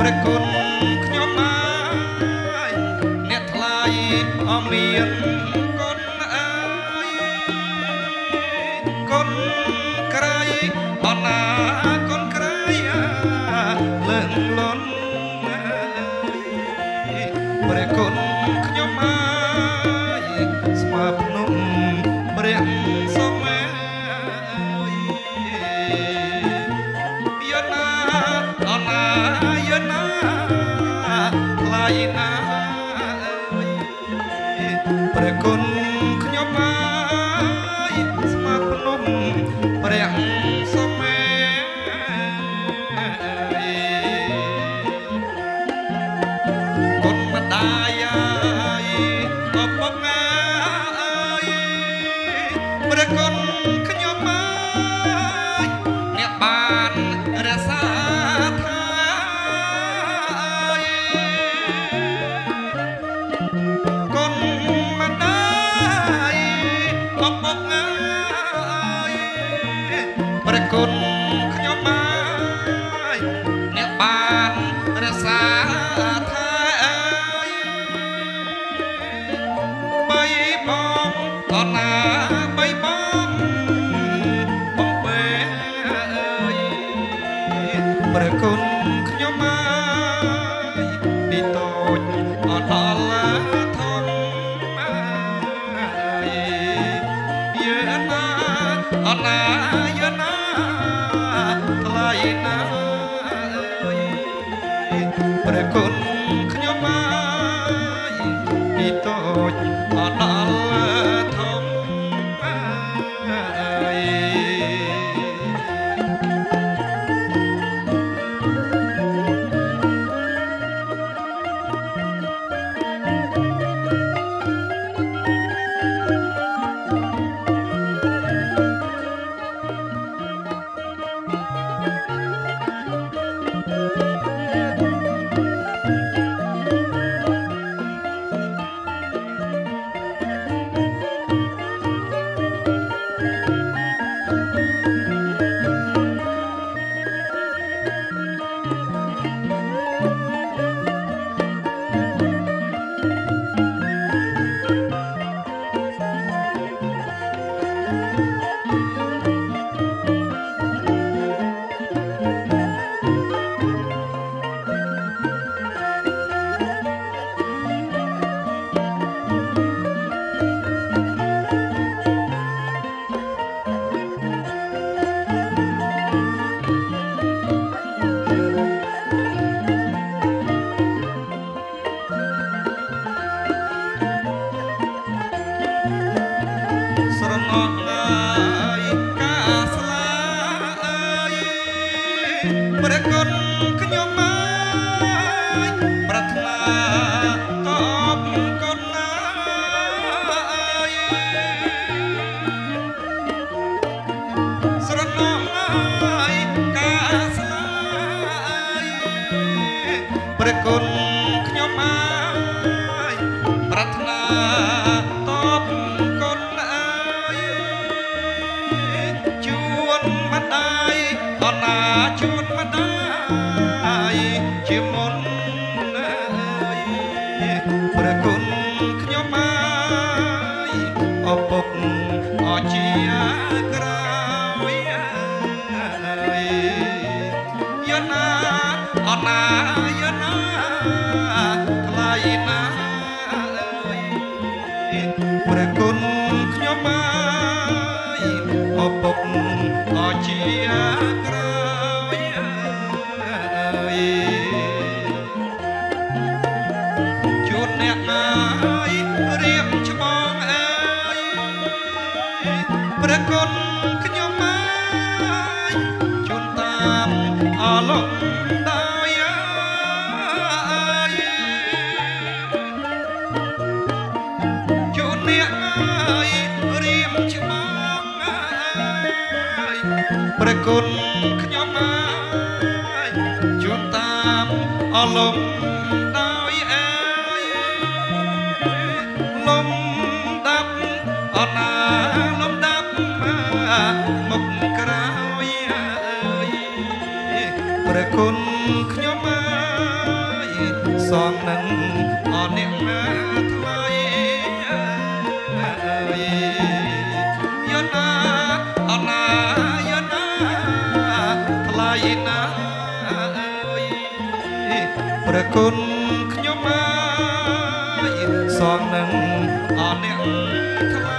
ព្រះគុណខ្ញុំអើយអ្នកថ្លៃអមានគុណអើយគុណក្រៃអណាគុណក្រៃលើងលន់ព្រះគុណខ្ញុំអើយស្មើភ្នំព្រះសូមព្រះគុណខ្ញុំអើយស្មើភ្នំព្រះសូមេគុណម្ដាយអើយអពុកអើយព្រះគុណខ្ញុំអើយអ្នកបានរក្សាព្រះគុណខ្ញុំអើយអ្នកបានរក្សាថាអើយបីបងតណាបីបងបំពេអើយព្រះគុណខ្ញុំអើយពីតូចអត់ដល់ធំអើយយើណាអត់ណាយើណាព្រះគុណខ្ញុំអើយពីតូចអត់ដល់ធំអើយព្រះគុណខ្ញុំអើយប្រាថ្នាតបគុណអើយស្រណោះអើយការស្លាយព្រះគុណខ្ញុំអើយប្រាថ្នាតបគុណអើយជួនម្ដាយអណាជួនម្ដាយជាមុនអើយព្រះគុណខ្ញុំអើយអពុកអជាក្រោយអើយយណាអណាយណាថ្លៃណាអើយព្រះគុណខ្ញុំអើយអពុកអជាក្រោយជួនអ្នកអើយរៀបច្បងអើយព្រះគុណខ្ញុំអើយជួនតាមអលំដោយអើយជួនអ្នកអើយរៀបច្បងអើយព្រះគុណខ្ញុំអើយជួនតាមអលំដោយអើយលំដាប់អណាលំដាប់មុខក្រោយអើយព្រះគុណខ្ញុំអើយសងនឹងអរអ្នកណាថ្លៃអើយយណាអណាយណាថ្លៃណាអើយព្រះគុណខ្ញុំអើយសងនឹងអរអ្នកថ្លៃ